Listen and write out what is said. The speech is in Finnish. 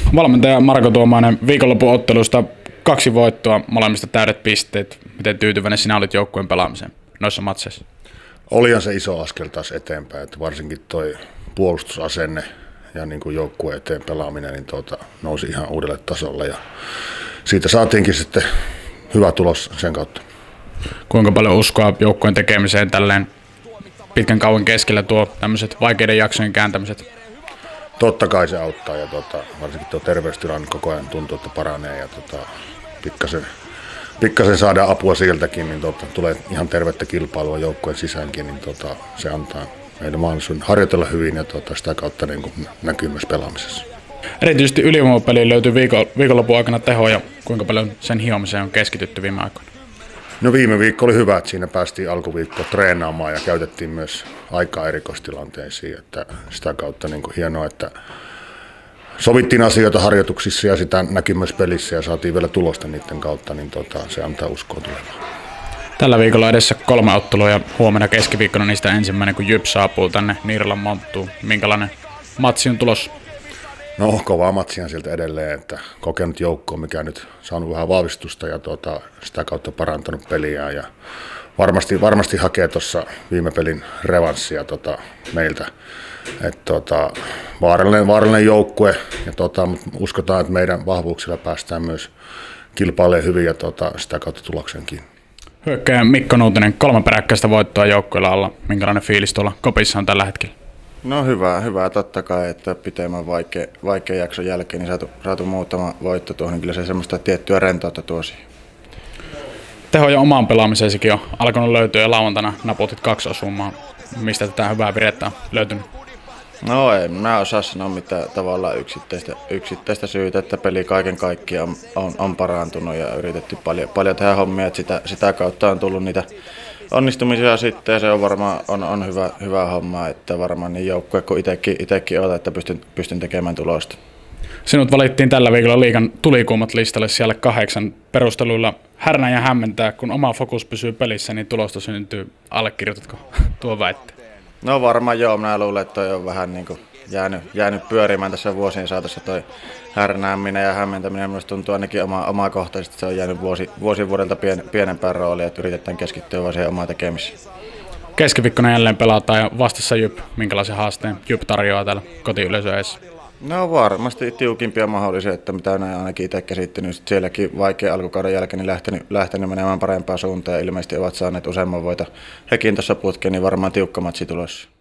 Valmentaja Marko Tuomainen, viikonlopun ottelusta 2 voittoa, molemmista täydet pisteet. Miten tyytyväinen sinä olit joukkueen pelaamiseen noissa matseissa? Olihan se iso askel taas eteenpäin, että varsinkin toi puolustusasenne ja niin kuin joukkueen eteen pelaaminen niin nousi ihan uudelle tasolle ja siitä saatiinkin sitten hyvä tulos sen kautta. Kuinka paljon uskoa joukkueen tekemiseen tälleen pitkän kauan keskellä tuo tämmöiset vaikeiden jaksojen kääntämiset? Totta kai se auttaa ja varsinkin tuo terveystilanne koko ajan tuntuu, että paranee ja pikkasen saadaan apua sieltäkin, niin tulee ihan tervettä kilpailua joukkueen sisäänkin, niin se antaa meidän mahdollisuuden harjoitella hyvin ja sitä kautta niin kuin näkyy myös pelaamisessa. Erityisesti ylivoimapeliin löytyy viikonlopun aikana tehoja. Kuinka paljon sen hiomiseen on keskitytty viime aikoina? No viime viikko oli hyvä, että siinä päästiin alkuviikkoa treenaamaan ja käytettiin myös aikaa erikoistilanteisiin. Että sitä kautta niin kuin hienoa, että sovittiin asioita harjoituksissa ja sitä näki myös pelissä ja saatiin vielä tulosta niiden kautta, niin se antaa uskoa tulevaan. Tällä viikolla edessä 3 ottelua ja huomenna keskiviikkona niistä ensimmäinen, kun Jyp saapuu tänne Niiralan monttuun. Minkälainen matsi on tulossa? No kovaa matsia sieltä edelleen, että kokenut joukko, mikä nyt saanut vähän vahvistusta ja sitä kautta parantanut peliä ja varmasti hakee tuossa viime pelin revanssia meiltä. Vaarallinen joukkue ja mutta uskotaan, että meidän vahvuuksilla päästään myös kilpailemaan hyvin ja sitä kautta tuloksenkin. Hyökkäjä Mikko Nuutinen, 3 peräkkäistä voittoa joukkueella alla. Minkälainen fiilis tuolla kopissa on tällä hetkellä? No hyvä totta kai, että pitemmän vaikea jakson jälkeen niin saatu muutama voitto tuohon, kyllä se semmoista tiettyä rentoutta tuo siihen. Tehoja omaan pelaamiseesikin on alkanut löytyä ja lauantaina naputit 2 osumaa. Mistä tätä hyvää virettä on löytynyt? No ei, mä osaa sanoa mitään tavallaan yksittäistä syytä, että peli kaiken kaikkiaan on parantunut ja yritetty paljon tehdä hommia, että sitä kautta on tullut niitä onnistumisia sitten ja se on varmaan on hyvä homma, että varmaan niin joukkue kun itsekin olet, että pystyn tekemään tulosta. Sinut valittiin tällä viikolla liigan tulikuumat listalle siellä 8 perusteluilla. Härnää ja hämmentää, kun oma fokus pysyy pelissä, niin tulosta syntyy. Allekirjoitatko tuo väitteen? No varmaan joo, minä luulen, että toi on vähän niin kuin jäänyt pyörimään tässä vuosien saatossa toi härnääminen ja hämmentäminen. Minusta tuntuu ainakin omakohtaisesti, että se on jäänyt vuosi vuodelta pienempään rooliin, että yritetään keskittyä vaan siihen omaan tekemiseen. Keskiviikkona jälleen pelataan ja vastassa Jyp. Minkälaisen haasteen Jyp tarjoaa täällä kotiyleisön edessä? No varmasti tiukimpia mahdollisia, että mitä näin ainakin itse käsittänyt. Sielläkin vaikea alkukauden jälkeen niin lähtenyt menemään parempaan suuntaan ja ilmeisesti ovat saaneet useamman voita. Hekin tuossa putkeen, niin varmaan tiukka matsi tulossa.